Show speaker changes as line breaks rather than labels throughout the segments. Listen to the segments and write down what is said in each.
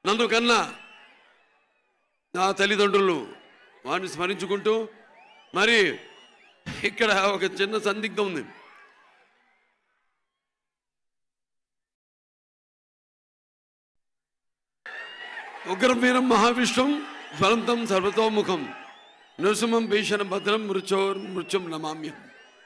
నన్ను కన్నా నా తల్లిదండ్రులు వారిని స్మరించుకుంటూ మరి ఇక్కడ ఒక చిన్న సందిగ్ధం ఉంది. ఉగ్రం వీరం మహావిష్ణుం జ్వలంతం సర్వతోముఖం నృసింహం భీషణం భద్రం మృత్యుం నమామ్యం.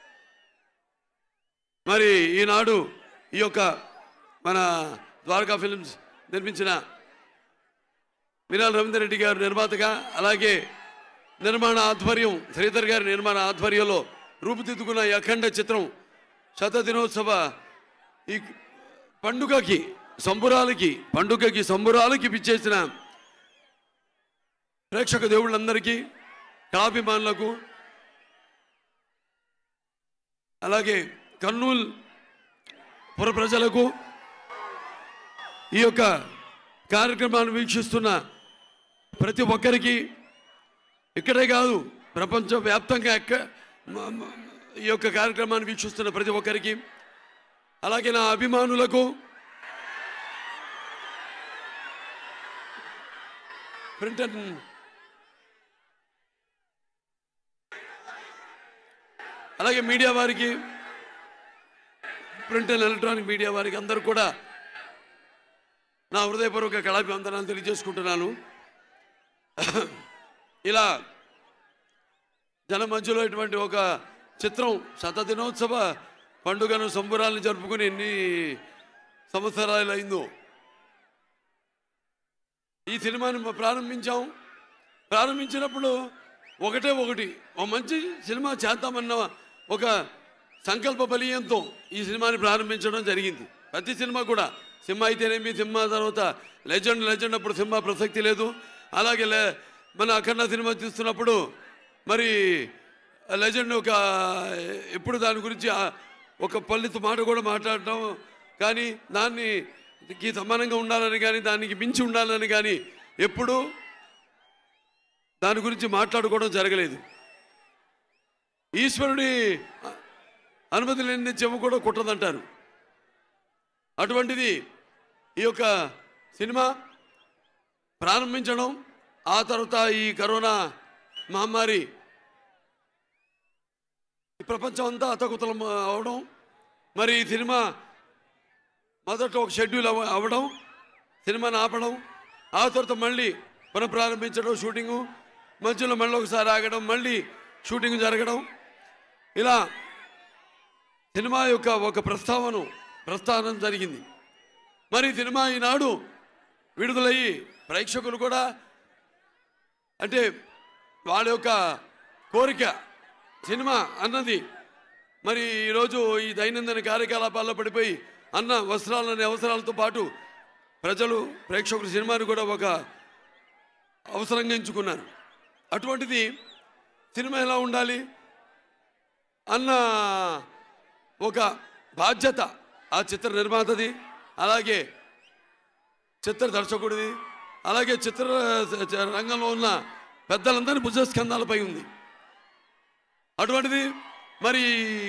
మరి ఈనాడు ఈ యొక్క మన ద్వారకా ఫిల్మ్స్ నిర్మించిన మినాల్ రవీందర్ రెడ్డి గారు నిర్మాతగా, అలాగే నిర్మాణ ఆధ్వర్యం శ్రీధర్ గారి నిర్మాణ ఆధ్వర్యంలో రూపుదిద్దుకున్న ఈ అఖండ చిత్రం శతదినోత్సవ ఈ పండుగకి సంబురాలకి పిచ్చేసిన ప్రేక్షక దేవుళ్ళందరికీ, కళాభిమానులకు, అలాగే కర్నూలు పుర ప్రజలకు, ఈ యొక్క కార్యక్రమాన్ని వీక్షిస్తున్న ప్రతి ఒక్కరికి, ఇక్కడే కాదు ప్రపంచవ్యాప్తంగా ఈ యొక్క కార్యక్రమాన్ని వీక్షిస్తున్న ప్రతి ఒక్కరికి, అలాగే నా అభిమానులకు, ప్రింట్ అండ్ అలాగే మీడియా వారికి, ప్రింట్ అండ్ ఎలక్ట్రానిక్ మీడియా వారికి అందరూ కూడా నా హృదయపూర్వక కళాభివందనాలు తెలియజేసుకుంటున్నాను. ఇలా జన మధ్యలో ఇటువంటి ఒక చిత్రం శతదినోత్సవ పండుగను సంబురాలను జరుపుకుని ఎన్ని సంవత్సరాలు అయిందో. ఈ సినిమాని ప్రారంభించినప్పుడు ఒకటి ఒక మంచి సినిమా చేద్దామన్న ఒక సంకల్ప బలీయంతో ఈ సినిమాని ప్రారంభించడం జరిగింది. ప్రతి సినిమా కూడా, సింహ అయితేనేమి, సింహ తర్వాత లెజెండ్ అప్పుడు సింహ ప్రసక్తి లేదు. అలాగే మన అఖండ సినిమా చూస్తున్నప్పుడు మరి లెజెండ్ ఎప్పుడు దాని గురించి ఒక పల్లెతు మాట కూడా మాట్లాడటం కానీ, దానికి సమానంగా ఉండాలని కానీ, దానికి మించి ఉండాలని కానీ ఎప్పుడూ దాని గురించి మాట్లాడుకోవడం జరగలేదు. ఈశ్వరుడి అనుమతి లేని చెవు కూడా కుట్టదంటారు. అటువంటిది ఈ యొక్క సినిమా ప్రారంభించడం, ఆ తర్వాత ఈ కరోనా మహమ్మారి ప్రపంచం అంతా అతకుతలం అవడం, మరి ఈ సినిమా మొదట ఒక షెడ్యూల్ అవ్వడం, సినిమాని ఆపడం, ఆ తర్వాత మళ్ళీ పునఃప్రారంభించడం, షూటింగు మధ్యలో మళ్ళీ ఒకసారి ఆగడం, మళ్ళీ షూటింగ్ జరగడం, ఇలా సినిమా యొక్క ఒక ప్రస్థానం జరిగింది. మరి సినిమా ఈనాడు విడుదలయ్యి ప్రేక్షకులు కూడా అంటే వాళ్ళ యొక్క కోరిక సినిమా అన్నది మరి ఈరోజు ఈ దైనందిన కార్యకలాపాల్లో పడిపోయి అన్న వస్త్రాలనే అవసరాలతో పాటు ప్రేక్షకులు సినిమాని కూడా ఒక అవసరంగా ఎంచుకున్నారు. అటువంటిది సినిమా ఎలా ఉండాలి అన్న ఒక బాధ్యత ఆ చిత్ర నిర్మాతది, అలాగే చిత్ర దర్శకుడిది, అలాగే చిత్ర రంగంలో ఉన్న పెద్దలందరి భుజస్కంధాలపై ఉంది. అటువంటిది మరి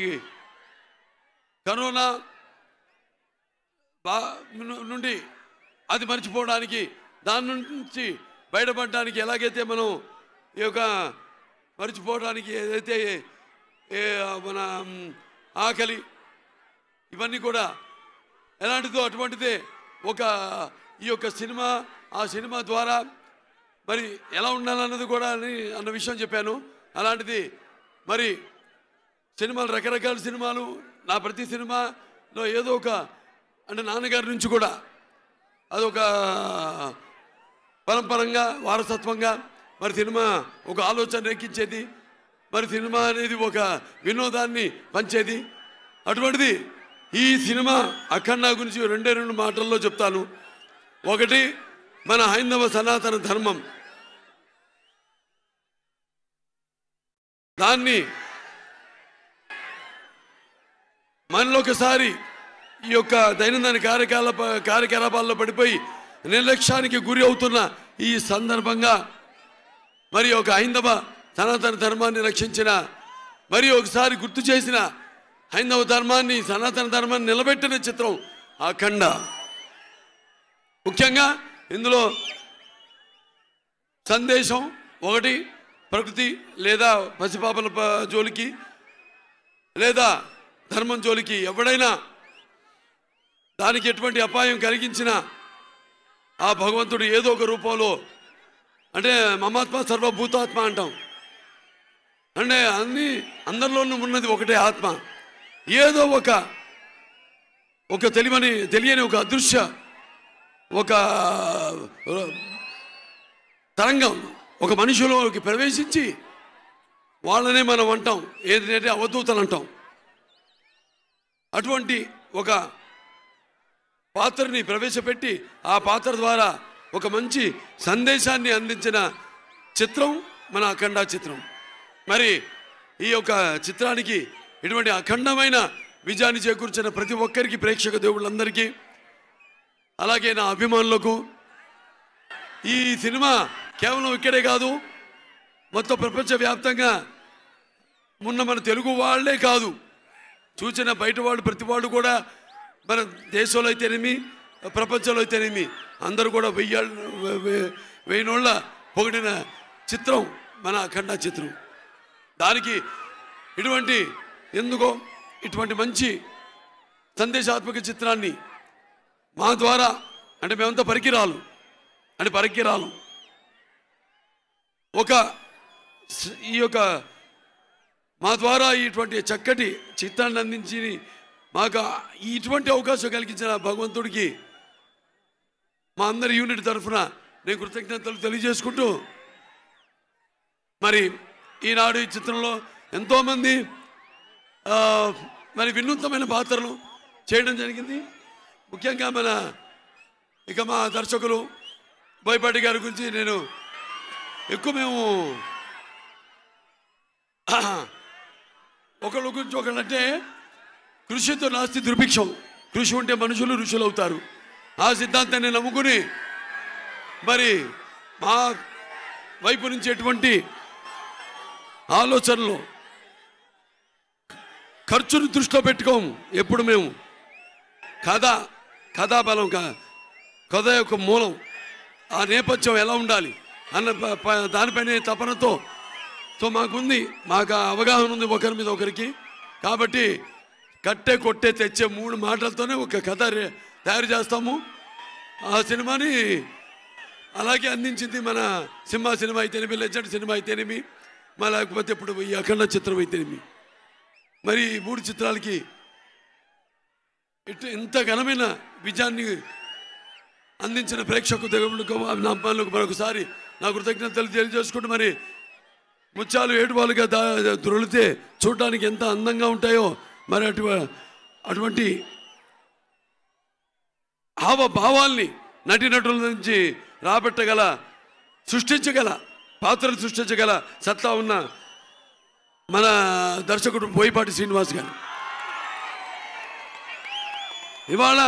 కరోనా నుండి అది మర్చిపోవడానికి, దాని నుంచి బయటపడడానికి ఎలాగైతే మనం ఈ యొక్క మర్చిపోవడానికి ఏదైతే మన ఆకలి ఇవన్నీ కూడా ఎలాంటిదో అటువంటిదే ఈ యొక్క సినిమా, ఆ సినిమా ద్వారా మరి ఎలా ఉండాలన్నది కూడా అన్న విషయం చెప్పాను. అలాంటిది మరి సినిమాలు, రకరకాల సినిమాలు, నా ప్రతి సినిమాలో ఏదో అంటే నాన్నగారి నుంచి కూడా అదొక పరంపరంగా వారసత్వంగా మరి సినిమా ఒక ఆలోచన రేకించేది, మరి సినిమా అనేది ఒక వినోదాన్ని పంచేది. అటువంటిది ఈ సినిమా అఖండ గురించి రెండు మాటల్లో చెప్తాను. ఒకటి, మన హైందవ సనాతన ధర్మం, దాన్ని మనలో ఒకసారి ఈ యొక్క దైనందిన కార్యకలాపాల్లో పడిపోయి నిర్లక్ష్యానికి గురి అవుతున్న ఈ సందర్భంగా మరి ఒక హైందవ సనాతన ధర్మాన్ని రక్షించిన, మరి ఒకసారి గుర్తు చేసిన, హైందవ ధర్మాన్ని, సనాతన ధర్మాన్ని నిలబెట్టిన చిత్రం అఖండ. ముఖ్యంగా ఇందులో సందేశం ఒకటి, ప్రకృతి లేదా పసిపాపల జోలికి లేదా ధర్మం జోలికి ఎవడైనా దానికి ఎటువంటి అపాయం కలిగించినా ఆ భగవంతుడు ఏదో ఒక రూపంలో, అంటే మమాత్మ సర్వభూతాత్మ అంటాం, అంటే అందరిలోనూ ఉన్నది ఒకటే ఆత్మ, ఏదో ఒక తెలియని ఒక అదృశ్య ఒక తరంగం ఒక మనిషిలోకి ప్రవేశించి వాళ్ళనే మనం అంటాం ఏంటంటే అవధూతలు అంటాం. అటువంటి ఒక పాత్రని ప్రవేశపెట్టి ఆ పాత్ర ద్వారా ఒక మంచి సందేశాన్ని అందించిన చిత్రం మన అఖండ చిత్రం. మరి ఈ యొక్క చిత్రానికి ఇటువంటి అఖండమైన విజయాన్ని చేకూర్చిన ప్రతి ఒక్కరికి, ప్రేక్షక దేవుళ్ళందరికీ, అలాగే నా అభిమానులకు, ఈ సినిమా కేవలం ఇక్కడే కాదు మొత్తం ప్రపంచవ్యాప్తంగా ఉన్న మన తెలుగు వాళ్ళే కాదు, చూసిన బయట వాళ్ళు ప్రతి వాళ్ళు కూడా, మన దేశంలో అయితేనేమి ప్రపంచంలో అయితేనేమి అందరూ కూడా వెయ్యినోళ్ళ పొగిడిన చిత్రం మన అఖండ చిత్రం. దానికి ఇటువంటి మంచి సందేశాత్మక చిత్రాన్ని మా ద్వారా, అంటే మేమంతా పరికిరాలు ఈ యొక్క మా ద్వారా ఇటువంటి చక్కటి చిత్రాన్ని అందించి మాకు ఇటువంటి అవకాశం కలిగించిన భగవంతుడికి మా అందరి యూనిట్ తరఫున నేను కృతజ్ఞతలు తెలియజేసుకుంటూ, మరి ఈనాడు ఈ చిత్రంలో ఎంతోమంది మరి వినూత్నమైన పాత్రలు చేయడం జరిగింది. ముఖ్యంగా మా దర్శకులు బోయపాటి గారి గురించి నేను ఎక్కువ మేము ఒకళ్ళ గురించి ఒకళ్ళంటే కృషితో నాస్తి దుర్భిక్షం, కృషి ఉంటే మనుషులు ఋషులు అవుతారు. ఆ సిద్ధాంతాన్ని నమ్ముకుని మరి మా వైపు నుంచి ఎటువంటి ఆలోచనలు ఖర్చును దృష్టిలో పెట్టుకోము. ఎప్పుడు మేము కథాబలం, కథ యొక్క మూలం, ఆ నేపథ్యం ఎలా ఉండాలి అన్న దానిపైన తపనతో మాకు అవగాహన ఉంది ఒకరి మీద ఒకరికి. కాబట్టి కట్టే కొట్టే తెచ్చే 3 మాటలతోనే ఒక కథ తయారు చేస్తాము. ఆ సినిమాని అలాగే అందించింది మన సినిమా అయితేనేమి, లెజెండ్ సినిమా అయితేనేమి, లేకపోతే ఇప్పుడు ఈ అఖండ చిత్రం అయితేనేమి. మరి 3 చిత్రాలకి ఇంత ఘనమైన విజయాన్ని అందించిన ప్రేక్షకు దేవుళ్ళకు, నా అమ్మాయిలకు మరొకసారి నా కృతజ్ఞతలు తెలియజేసుకుంటూ, మరి ముత్యాలు ఏడువాలుగా దొరికితే చూడడానికి ఎంత అందంగా ఉంటాయో, మరి అటువంటి హావభావాల్ని నటీనటుల నుంచి రాబట్టగల, పాత్రలు సృష్టించగల సత్తా ఉన్న మన దర్శకుడు బోయపాటి శ్రీనివాస్ గారు. ఇవాళ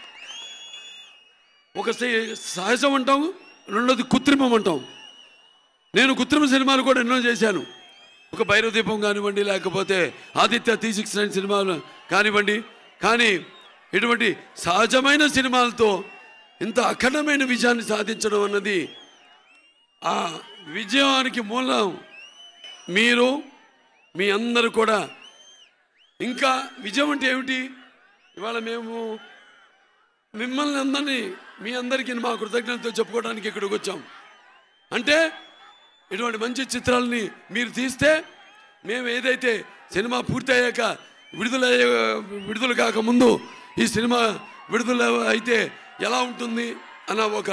ఒక సహజం అంటాం, రెండోది కృత్రిమం అంటాం. నేను కృత్రిమ సినిమాలు కూడా ఎన్నో చేశాను. ఒక భైరవ దీపం కానివ్వండి, లేకపోతే ఆదిత్య 369 సినిమాలు కానివ్వండి. కానీ ఇటువంటి సహజమైన సినిమాలతో ఇంత అఖండమైన విజయాన్ని సాధించడం అన్నది, ఆ విజయానికి మూలం మీరు, మీ అందరూ కూడా. ఇంకా విజయం అంటే ఏమిటి? ఇవాళ మేము మిమ్మల్ని అందరినీ, మీ అందరికీ మా కృతజ్ఞతతో చెప్పుకోవడానికి ఇక్కడికి వచ్చాం. అంటే ఇటువంటి మంచి చిత్రాలని మీరు తీస్తే, మేము ఏదైతే సినిమా పూర్తయ్యాక విడుదల కాకముందు ఈ సినిమా విడుదల అయితే ఎలా ఉంటుంది అన్న ఒక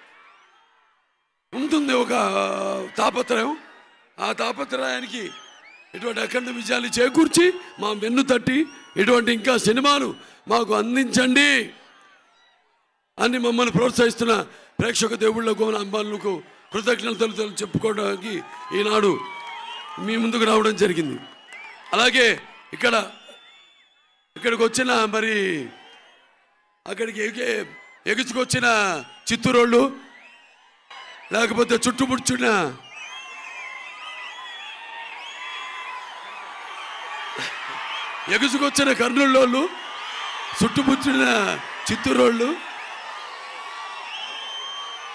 తాపత్రయం. ఆ తాపత్రయానికి ఇటువంటి అఖండ విజయాలు చేకూర్చి మా వెన్ను తట్టి ఇటువంటి ఇంకా సినిమాలు మాకు అందించండి అని మమ్మల్ని ప్రోత్సహిస్తున్న ప్రేక్షక దేవుళ్లకు, అమ్మాయిలకు కృతజ్ఞతలు చెప్పుకోవడానికి ఈనాడు మీ ముందుకు రావడం జరిగింది. అలాగే ఇక్కడికి వచ్చిన, మరి అక్కడికి ఎగుచుకొచ్చిన చిత్తూరోళ్ళు, లేకపోతే చుట్టుముడుచున్న ఎగుచుకొచ్చిన కర్నూలు, చుట్టుముచ్చిన చిత్తూరోళ్ళు,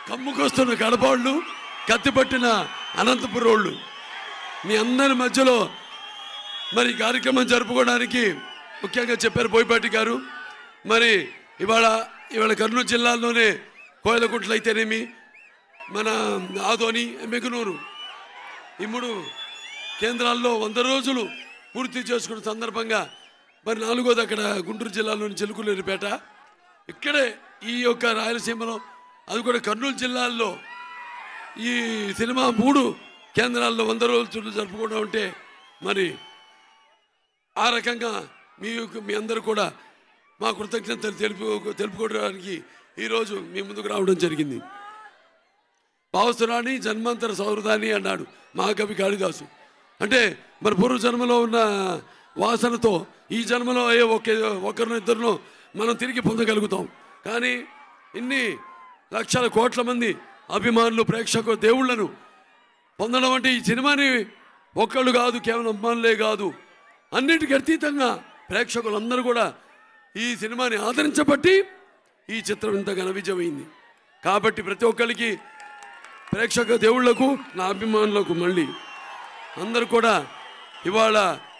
కమ్ముకొస్తున్న కడపవాళ్ళు, కత్తిపట్టిన అనంతపురోళ్ళు, మీ అందరి మధ్యలో మరి కార్యక్రమం జరుపుకోవడానికి ముఖ్యంగా చెప్పారు బోయపాటి గారు. మరి ఇవాళ కర్నూలు జిల్లాలోనే కోయలకుంట్ల అయితేనేమి, మన ఆదోని, ఎమ్మెగనూరు ఈ 3 కేంద్రాల్లో 100 రోజులు పూర్తి చేసుకున్న సందర్భంగా మరి 4వది అక్కడ గుంటూరు జిల్లాలోని చిలుకలూరిపేట. ఇక్కడే ఈ యొక్క రాయలసీమలో, అది కూడా కర్నూలు జిల్లాల్లో ఈ సినిమా 3 కేంద్రాల్లో 100 రోజులు జరుపుకోవడం అంటే మరి ఆ రకంగా మీ అందరూ కూడా మా కృతజ్ఞతలు తెలుపుకోవడానికి ఈరోజు మీ ముందుకు రావడం జరిగింది. భావసురాణి జన్మాంతర సౌహృదాన్ని అన్నాడు మహాకవి కాళిదాసు. అంటే మరి పూర్వ జన్మలో ఉన్న వాసనతో ఈ జన్మలో ఒకరినో ఇద్దరినో మనం తిరిగి పొందగలుగుతాం. కానీ ఇన్ని లక్షల కోట్ల మంది అభిమానులు, ప్రేక్షకులు, దేవుళ్లను పొందడం అంటే ఈ సినిమాని ఒక్కళ్ళు కాదు, కేవలం అభిమానులే కాదు, అన్నిటికీ అతీతంగా ప్రేక్షకులందరూ కూడా ఈ సినిమాని ఆదరించబట్టి ఈ చిత్రం ఇంత ఘన విజయమైంది. కాబట్టి ప్రతి ఒక్కరికి, ప్రేక్షక దేవుళ్లకు, నా అభిమానులకు మళ్ళీ అందరూ కూడా ఇవాళ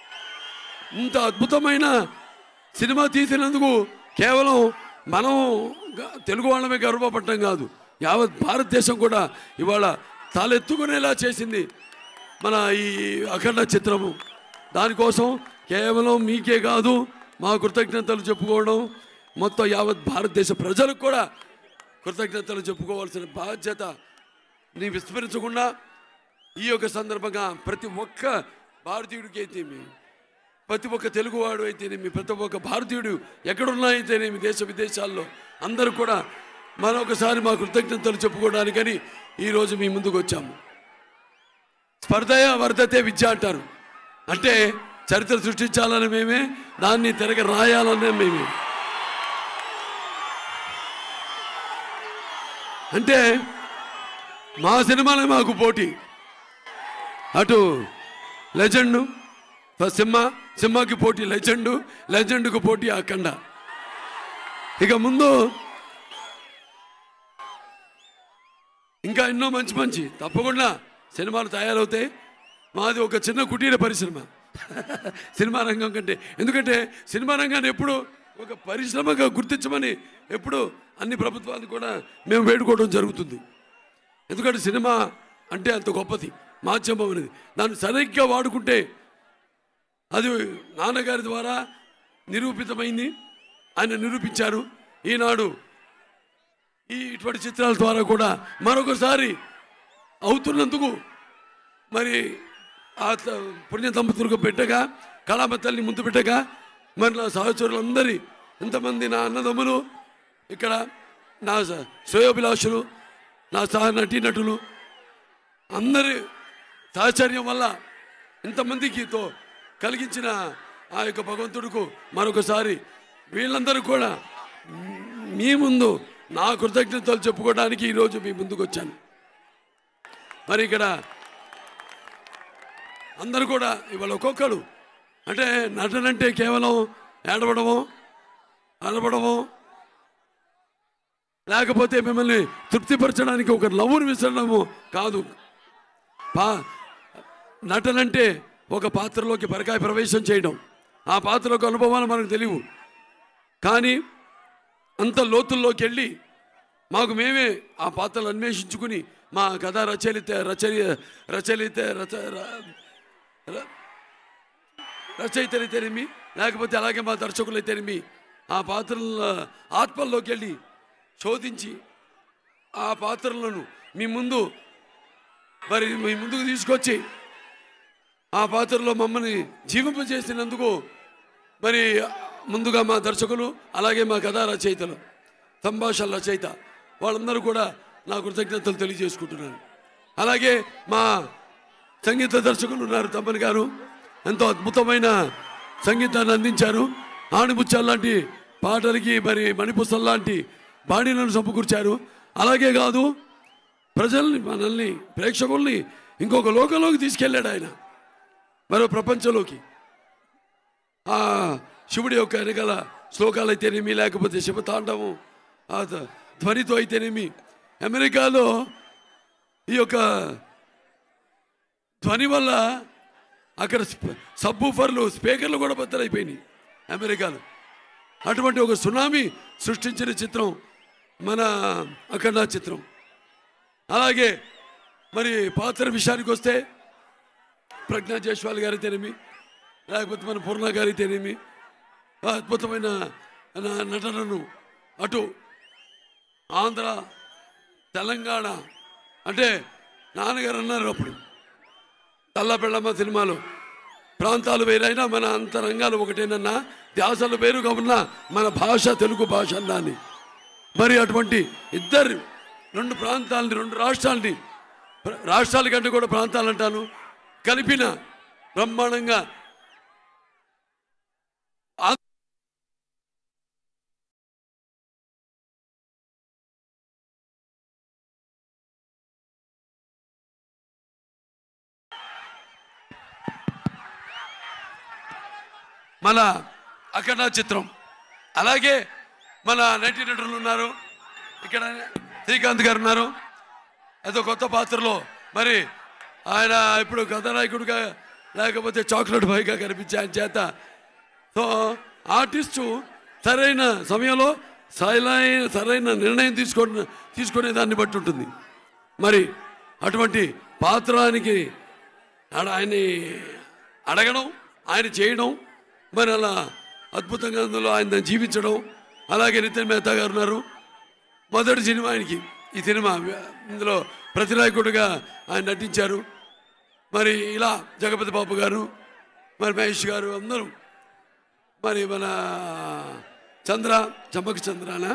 ఇంత అద్భుతమైన సినిమా తీసినందుకు కేవలం మనం తెలుగు వాళ్ళమే గర్వపడటం కాదు, యావత్ భారతదేశం కూడా ఇవాళ తలెత్తుకునేలా చేసింది మన ఈ అఖండ చిత్రము. దానికోసం కేవలం మీకే కాదు మా కృతజ్ఞతలు చెప్పుకోవడం, మొత్తం యావత్ భారతదేశ ప్రజలకు కూడా కృతజ్ఞతలు చెప్పుకోవాల్సిన బాధ్యత నీ విస్మరించకుండా ఈ యొక్క సందర్భంగా ప్రతి ఒక్క భారతీయుడికి అయితేమి, ప్రతి ఒక్క తెలుగువాడు అయితేనేమి, ప్రతి ఒక్క భారతీయుడు ఎక్కడున్నా అయితేనేమి, దేశ విదేశాల్లో అందరూ కూడా మరొకసారి మా కృతజ్ఞతలు చెప్పుకోవడానికని ఈరోజు మీ ముందుకు వచ్చాము. స్పర్ధయ వర్ధతే విద్య అంటారు. అంటే చరిత్ర సృష్టించాలని మేమే, దాన్ని తిరగ రాయాలనే మేమే. అంటే మా సినిమాలే మాకు పోటీ. అటు లెజెండు సింహాకి పోటీ లెజెండ్కు పోటీ అఖండ. ఇక ముందు ఇంకా ఎన్నో మంచి తప్పకుండా సినిమాలు తయారవుతాయి. మాది ఒక చిన్న కుటీర పరిశ్రమ సినిమా రంగం కంటే. ఎందుకంటే సినిమా రంగాన్ని ఎప్పుడు ఒక పరిశ్రమగా గుర్తించమని ఎప్పుడు అన్ని ప్రభుత్వాలు కూడా మేము వేడుకోవడం జరుగుతుంది. ఎందుకంటే సినిమా అంటే అంత గొప్పది మాధ్యమం అనేది. దాన్ని సరిగ్గా వాడుకుంటే అది నాన్నగారి ద్వారా నిరూపితమైంది, ఆయన నిరూపించారు. ఈనాడు ఇటువంటి చిత్రాల ద్వారా కూడా మరొకసారి అవుతున్నందుకు మరి ఆ పుణ్య దంపతులకు పెట్టగా, కళామ తల్లి ముందు పెట్టగా, మరి నా సహచరులందరి ఎంతమంది నా అన్నదమ్ములు, ఇక్కడ నా శ్రేయోభిలాషులు, నా సహ నటీనటులు అందరి సహచర్యం వల్ల ఇంతమందికితో కలిగించిన ఆ యొక్క భగవంతుడికి మరొకసారి వీళ్ళందరూ కూడా మీ ముందు నా కృతజ్ఞతలు చెప్పుకోవడానికి ఈరోజు మీ ముందుకు వచ్చాను. మరి ఇక్కడ అందరూ కూడా ఇవాళ ఒక్కొక్కరు అంటే నటనంటే కేవలం ఏడవడమో అలవడమో లేకపోతే మిమ్మల్ని తృప్తిపరచడానికి ఒక నవ్వును విసరడమో కాదు. నటనంటే ఒక పాత్రలోకి పరకాయ ప్రవేశం చేయడం, ఆ పాత్రలోకి అనుభవాలు మనకు తెలియవు. కానీ అంత లోతుల్లోకి వెళ్ళి మాకు మేమే ఆ పాత్రలు అన్వేషించుకుని మా కథ రచయితలైతేనేమి, లేకపోతే అలాగే మా దర్శకులైతేనేమి ఆ పాత్రల ఆత్మల్లోకి వెళ్ళి శోధించి ఆ పాత్రలను మీ ముందుకు తీసుకొచ్చి ఆ పాత్రలో మమ్మల్ని జీవింపజేసినందుకు మరి ముందుగా మా దర్శకులు, అలాగే మా కథా రచయితలు, సంభాషణ రచయిత వాళ్ళందరూ కూడా నా కృతజ్ఞతలు తెలియజేసుకుంటున్నాను. అలాగే మా సంగీత దర్శకులు ఉన్నారు, తమ్మని గారు ఎంతో అద్భుతమైన సంగీతాన్ని అందించారు. ఆణిముత్యాలు లాంటి పాటలకి మరి మణిపుస్తల లాంటి బాణీలను సమకూర్చారు. అలాగే కాదు, ప్రజల్ని, మనల్ని, ప్రేక్షకుల్ని ఇంకొక లోకంలోకి తీసుకెళ్ళాడు ఆయన, మరో ప్రపంచంలోకి. ఆ శివుడి యొక్క వెనకాల శ్లోకాలు అయితేనేమి, లేకపోతే శివతాండవం ఆ ధ్వనితో అయితేనేమి అమెరికాలో ఈ యొక్క ధ్వని వల్ల అక్కడ సబ్బూఫర్లు స్పీకర్లు కూడా బద్దలైపోయినాయి అమెరికాలో. అటువంటి ఒక సునామీ సృష్టించిన చిత్రం మన అఖండ చిత్రం. అలాగే మరి పాత్ర విషయానికి వస్తే ప్రజ్ఞా జైస్వాల్ గారి తెనేమి, లేకపోతే మన పూర్ణ గారి తెనేమి, అద్భుతమైన నటనను అటు ఆంధ్ర తెలంగాణ అంటే నాన్నగారు అన్నారు అప్పుడు తల్లబెళ్ళమ్మ సినిమాలో ప్రాంతాలు వేరైనా మన అంతరంగాలు ఒకటేనన్నా, ధ్యాసలు వేరుగా ఉన్న మన భాష తెలుగు భాష అన్నాని. మరి అటువంటి రెండు ప్రాంతాలని, రెండు రాష్ట్రాలని, రాష్ట్రాల కంటే కూడా ప్రాంతాలు అంటాను, కలిపిన బ్రహ్మాండంగా మన అఖండ చిత్రం. అలాగే మన నటీనటులు ఉన్నారు, ఇక్కడ శ్రీకాంత్ గారు ఉన్నారు, ఏదో కొత్త పాత్రలో మరి ఆయన ఇప్పుడు కథానాయకుడిగా లేకపోతే చాక్లెట్ బాయ్గా కనిపించే ఆయన చేత. సో ఆర్టిస్టు సరైన సమయంలో సరైన నిర్ణయం తీసుకునే దాన్ని బట్టి ఉంటుంది. మరి అటువంటి పాత్రానికి ఆయన్ని అడగడం, ఆయన చేయడం, మరి అలా అద్భుతంగా అందులో ఆయన జీవించడం. అలాగే నితిన్ మెహతా గారు ఉన్నారు, మొదటి సినిమా ఆయనకి ఈ సినిమా, ఇందులో ప్రతినాయకుడిగా ఆయన నటించారు. మరి ఇలా జగపతి బాబు గారు, మరి మహేష్ గారు అందరూ, మరి మన చంపక చంద్రానా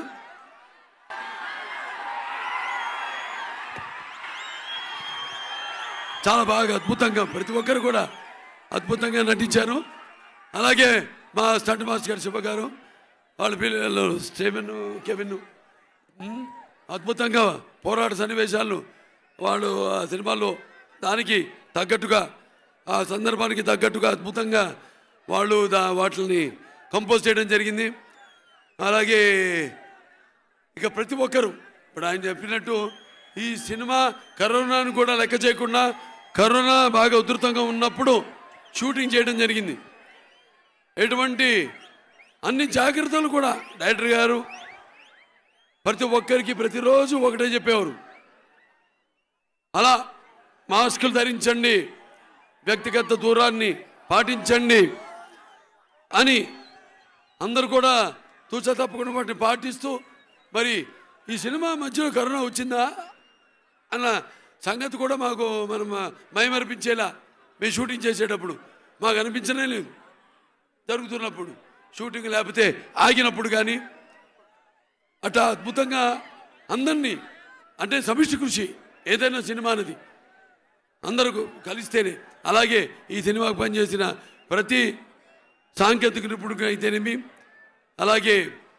చాలా బాగా అద్భుతంగా ప్రతి ఒక్కరు కూడా అద్భుతంగా నటించారు. అలాగే మా స్టంట్ మాస్టర్ గారు శివ గారు, వాళ్ళ పిల్లలు స్టీవెన్ కెవిన్ అద్భుతంగా పోరాట సన్నివేశాలను వాళ్ళు ఆ సినిమాల్లో దానికి తగ్గట్టుగా, ఆ సందర్భానికి తగ్గట్టుగా అద్భుతంగా వాళ్ళు వాటిని కంపోజ్ చేయడం జరిగింది. అలాగే ఇక ప్రతి ఒక్కరు ఇప్పుడు ఆయన చెప్పినట్టు ఈ సినిమా కరోనాను కూడా లెక్క చేయకుండా, కరోనా బాగా ఉధృతంగా ఉన్నప్పుడు షూటింగ్ చేయడం జరిగింది. ఎటువంటి అన్ని జాగ్రత్తలు కూడా డైరెక్టర్ గారు ప్రతి ఒక్కరికి ప్రతిరోజు ఒకటే చెప్పేవారు, అలా మాస్కులు ధరించండి, వ్యక్తిగత దూరాన్ని పాటించండి అని అందరూ కూడా తూచా తప్పకుండా వాటిని పాటిస్తూ, మరి ఈ సినిమా మధ్యలో కరోనా వచ్చిందా అన్న సంగతి కూడా మాకు మనం మైమరిపించేలా మేము షూటింగ్ చేసేటప్పుడు మాకు అనిపించనే లేదు. జరుగుతున్నప్పుడు షూటింగ్ లేకపోతే ఆగినప్పుడు కానీ అట్లా అద్భుతంగా అందరినీ, అంటే సమిష్టి కృషి ఏదైనా సినిమా అనేది అందరూ కలిస్తేనే. అలాగే ఈ సినిమాకు పనిచేసిన ప్రతి సాంకేతిక నిపుణుడికి అయితేనేమి, అలాగే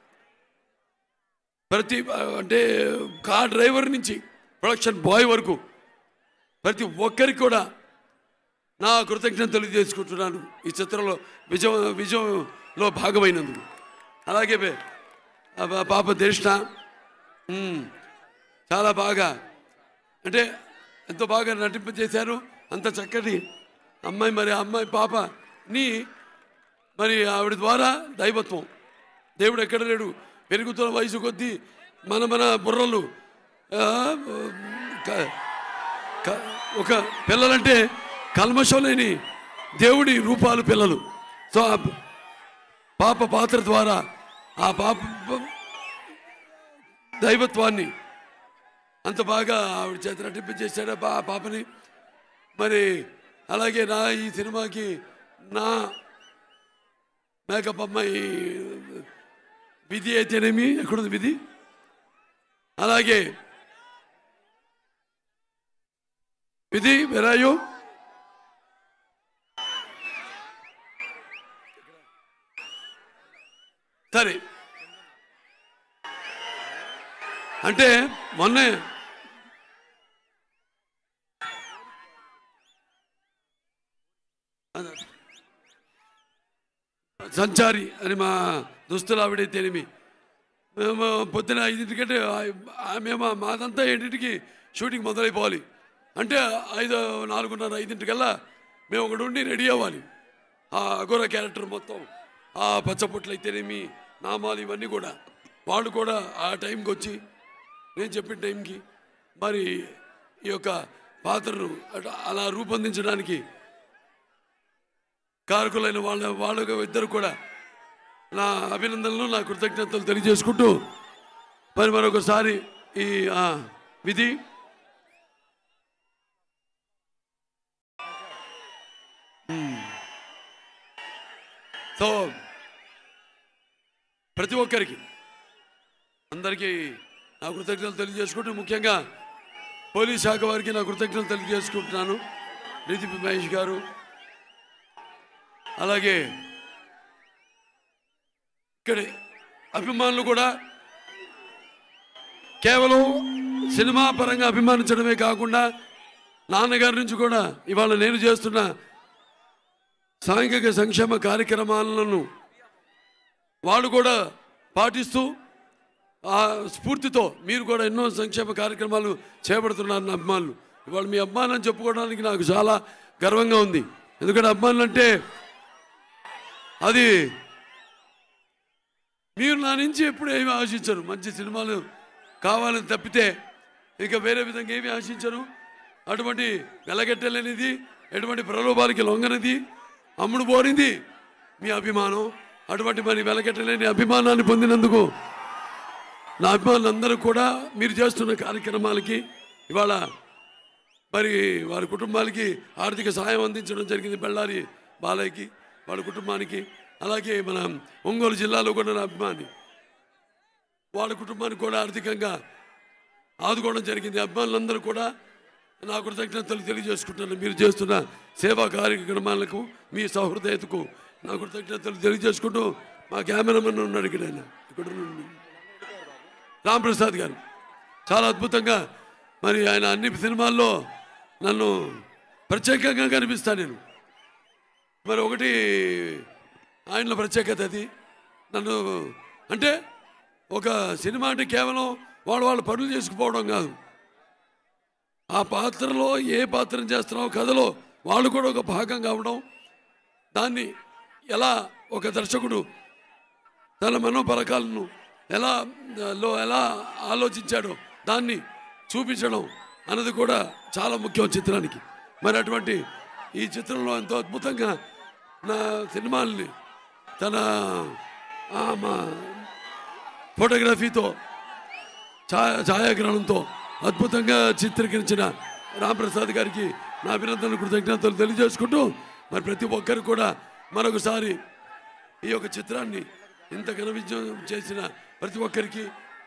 ప్రతి అంటే కార్ డ్రైవర్ నుంచి ప్రొడక్షన్ బాయ్ వరకు ప్రతి ఒక్కరికి కూడా నా కృతజ్ఞతలు తెలియజేసుకుంటున్నాను ఈ చిత్రంలో విజయంలో భాగమైనందుకు. అలాగే పాప దర్శన చాలా బాగా, అంటే ఎంతో బాగా నటింపజేశారు. అంత చక్కటి అమ్మాయి, మరి ఆ అమ్మాయి పాపని మరి ఆవిడ ద్వారా దైవత్వం, దేవుడు ఎక్కడ లేడు, పెరుగుతున్న వయసు కొద్దీ మన బుర్రలు ఒక పిల్లలంటే కల్మషం లేని దేవుడి రూపాలు పిల్లలు. సో ఆ పాప పాత్ర ద్వారా ఆ పాప దైవత్వాన్ని అంత బాగా ఆవిడ చేత నటింపజేశాడు ఆ పాపని. మరి అలాగే ఈ సినిమాకి నా మేకప్ అమ్మాయి విధి అయితేనేమి, ఎక్కడుంది విధి, అలాగే విధి వెరాయో, సరే అంటే మొన్నే సంచారి అని మా దుస్తులు ఆవిడైతేనేమి, మేము పొద్దున 5ంటికంటే మేము మాదంతా 7ంటికి షూటింగ్ మొదలైపోవాలి. అంటే 4:30 5ంటికల్లా మేము ఒకటి ఉండి రెడీ అవ్వాలి. ఆ అఘోర క్యారెక్టర్ మొత్తం ఆ పచ్చబొట్లు అయితేనేమి నామాలు ఇవన్నీ కూడా వాళ్ళు కూడా ఆ టైంకి వచ్చి నేను చెప్పిన టైంకి మరి ఈ యొక్క పాత్రను అలా రూపొందించడానికి కారకులైన వాళ్ళ ఇద్దరు కూడా నా అభినందనలు నా కృతజ్ఞతలు తెలియజేసుకుంటూ మరి మరొకసారి ఈ విధి సో ప్రతి ఒక్కరికి అందరికీ నా కృతజ్ఞతలు తెలియజేసుకుంటూ ముఖ్యంగా పోలీస్ శాఖ వారికి నా కృతజ్ఞతలు తెలియజేసుకుంటున్నాను. డీజీపీ మహేష్ గారు అలాగే ఇక్కడ అభిమానులు కూడా కేవలం సినిమా పరంగా అభిమానించడమే కాకుండా నాన్నగారి నుంచి కూడా ఇవాళ నేను చేస్తున్న సాంఘిక సంక్షేమ కార్యక్రమాలను వాళ్ళు కూడా పాటిస్తూ ఆ స్ఫూర్తితో మీరు కూడా ఎన్నో సంక్షేమ కార్యక్రమాలు చేపడుతున్నారు నా అభిమానులు. ఇవాళ మీ అభిమానం చెప్పుకోవడానికి నాకు చాలా గర్వంగా ఉంది. ఎందుకంటే అభిమానులు అంటే అది మీరు నా నుంచి ఎప్పుడు ఏమి ఆశించరు. మంచి సినిమాలు కావాలని తప్పితే ఇక వేరే విధంగా ఏమి ఆశించరు. అటువంటి వెలగట్టలేనిది ఎటువంటి ప్రలోభాలకి లొంగనిది అమ్ముడు పోరింది మీ అభిమానం. అటువంటి మరి వెలగట్టలేని అభిమానాన్ని పొందినందుకు నా అభిమానులందరూ కూడా మీరు చేస్తున్న కార్యక్రమాలకి ఇవాళ మరి వారి కుటుంబాలకి ఆర్థిక సహాయం అందించడం జరిగింది. బళ్ళారి బాలయ్యకి వాళ్ళ కుటుంబానికి అలాగే మన ఒంగోలు జిల్లాలో కూడా నా అభిమాని వాళ్ళ కుటుంబానికి కూడా ఆర్థికంగా ఆదుకోవడం జరిగింది. అభిమానులందరూ కూడా నా కృతజ్ఞతలు తెలియజేసుకుంటున్నాను. మీరు చేస్తున్న సేవా కార్యక్రమాలకు మీ సహృదయతకు నా కృతజ్ఞతలు తెలియజేసుకుంటూ మా కెమెరామెన్ ఉన్నాడు ఇక్కడ రాంప్రసాద్ గారు చాలా అద్భుతంగా మరి ఆయన అన్ని సినిమాల్లో నన్ను ప్రత్యేకంగా కనిపిస్తాను నేను. మరి ఒకటి ఆయనలో ప్రత్యేకత అది నన్ను అంటే ఒక సినిమా అంటే కేవలం వాళ్ళ పనులు చేసుకుపోవడం కాదు. ఆ పాత్రలో ఏ పాత్రను చేస్తున్నామో కథలో వాళ్ళు కూడా ఒక భాగం కావడం దాన్ని ఎలా ఒక దర్శకుడు తన మనోపరకాలను ఎలా ఆలోచించాడో దాన్ని చూపించడం అన్నది కూడా చాలా ముఖ్యం చిత్రానికి. మరి అటువంటి ఈ చిత్రంలో ఎంతో అద్భుతంగా నా సినిమాల్ని తన ఫోటోగ్రఫీతో ఛాయాగ్రహణంతో అద్భుతంగా చిత్రీకరించిన రాంప్రసాద్ గారికి నా అభినందనలు కృతజ్ఞతలు తెలియజేసుకుంటూ మరి ప్రతి ఒక్కరు కూడా మరొకసారి ఈ యొక్క చిత్రాన్ని ఇంత ఘన విజయం చేసిన ప్రతి ఒక్కరికి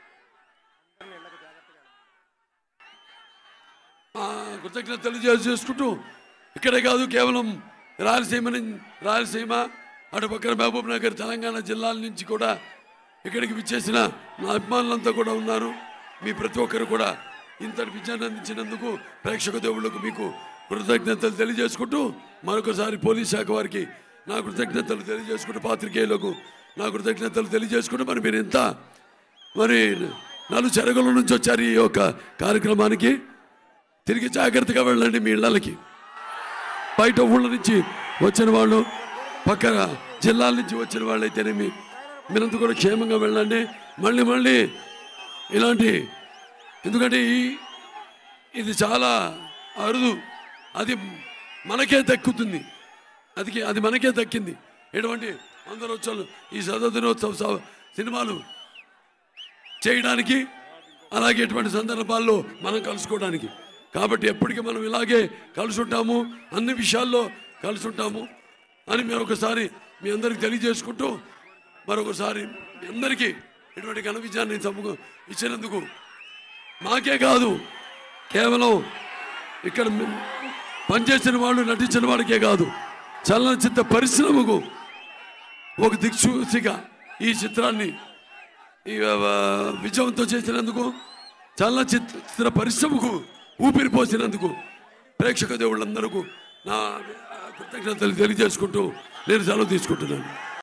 కృతజ్ఞతలు తెలియజేసుకుంటూ ఇక్కడే కాదు కేవలం రాయలసీమ అటు పక్కన మహబూబ్ నగర్ తెలంగాణ జిల్లాల నుంచి కూడా ఇక్కడికి విచ్చేసిన నా అభిమానులంతా కూడా ఉన్నారు. మీ ప్రతి ఒక్కరు కూడా ఇంతటి విజయాన్ని అందించినందుకు ప్రేక్షక దేవుళ్లకు మీకు కృతజ్ఞతలు తెలియజేసుకుంటూ మరొకసారి పోలీస్ శాఖ వారికి నా కృతజ్ఞతలు తెలియజేసుకుంటూ పాత్రికేయులకు నా కృతజ్ఞతలు తెలియజేసుకుంటూ మరి మీరు ఇంత మరి 4 చెరగుల నుంచి వచ్చారు ఈ యొక్క కార్యక్రమానికి. తిరిగి జాగ్రత్తగా వెళ్ళండి మీ ఇళ్ళకి. బయట ఊళ్ళ నుంచి వచ్చిన వాళ్ళు పక్కన జిల్లాల నుంచి వచ్చిన వాళ్ళు అయితేనేమి మీరంతా కూడా క్షేమంగా వెళ్ళండి. మళ్ళీ ఇలాంటి ఎందుకంటే ఇది చాలా అరుదు, అది మనకే దక్కుతుంది, అది మనకే దక్కింది. ఎటువంటి అందరూ వచ్చారు ఈ దినోత్సవ సినిమాలు చేయడానికి అలాగే ఎటువంటి సందర్భాల్లో మనం కలుసుకోవడానికి. కాబట్టి ఎప్పటికీ మనం ఇలాగే కలిసి ఉంటాము, అన్ని విషయాల్లో కలిసి ఉంటాము అని మరొకసారి మీ అందరికి తెలియజేసుకుంటూ మరొకసారి మీ అందరికీ ఇటువంటి ఘన విజయాన్ని ఇచ్చినందుకు మాకే కాదు కేవలం ఇక్కడ పనిచేసిన వాళ్ళు నటించిన వాడికే కాదు చలనచిత్ర పరిశ్రమకు ఒక దిక్సూచిగా ఈ చిత్రాన్ని విజయంతో చేసినందుకు చలనచిత్ర పరిశ్రమకు ఊపిరిపోసినందుకు ప్రేక్షక దేవుళ్ళందరికీ నా కృతజ్ఞతలు తెలియజేసుకుంటూ నేను సెలవు తీసుకుంటున్నాను.